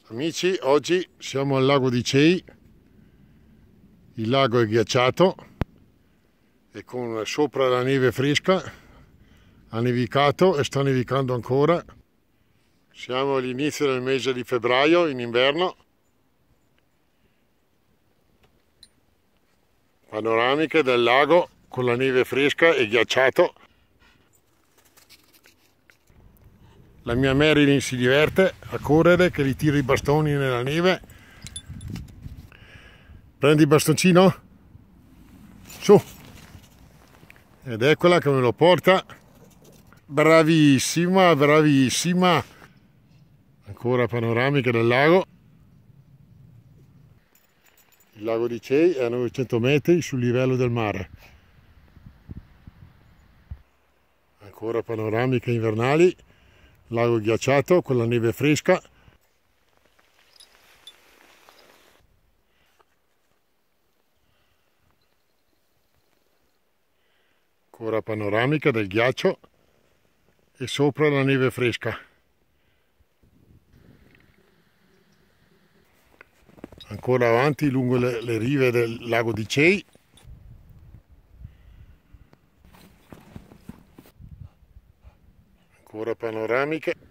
Amici, oggi siamo al lago di Cei. Il lago è ghiacciato e con sopra la neve fresca. Ha nevicato e sta nevicando ancora. Siamo all'inizio del mese di febbraio, in inverno. Panoramiche del lago con la neve fresca e ghiacciato. La mia Marilyn si diverte a correre, che gli tira i bastoni nella neve. Prendi il bastoncino? Su! Ed eccola che me lo porta. Bravissima, bravissima! Ancora panoramica del lago. Il lago di Cei è a 900 metri sul livello del mare. Ancora panoramiche invernali. Lago ghiacciato con la neve fresca. Ancora panoramica del ghiaccio e sopra la neve fresca. Ancora avanti lungo le rive del lago di Cei. Ancora panoramiche.